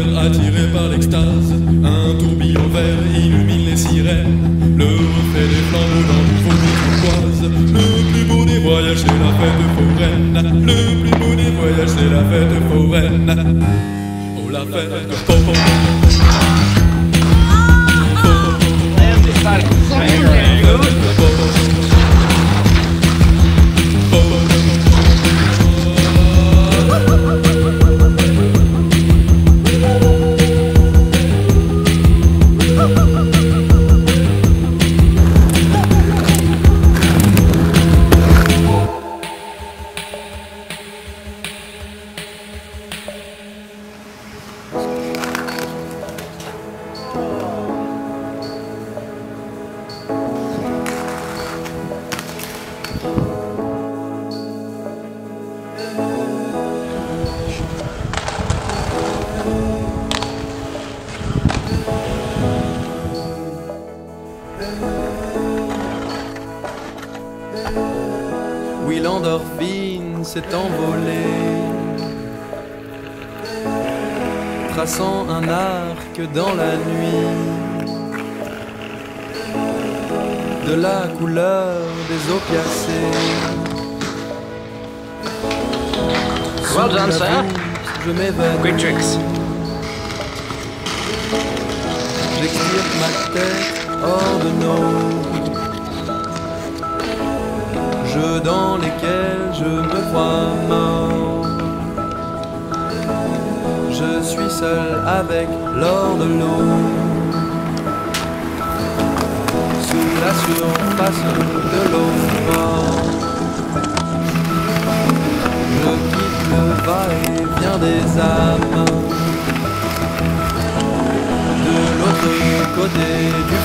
attiré par l'extase. Un tourbillon vert illumine les sirènes. Le reflet des flambeaux dans l'eau turquoise. Le plus beau des voyages c'est la fête foraine. Le plus beau des voyages c'est la fête foraine. Oh la fête foraine. Oui, l'endorphine s'est envolée, traçant un arc dans la nuit, de la couleur des opiacés. Well done, sir. Je m'évanouis. Great tricks. J'extirpe ma tête hors de nos jeux dans lesquels je me crois mort. Je suis seul avec l'or de l'eau, sous la surface de l'eau morte. Je quitte le va-et-vient des âmes, de l'autre côté du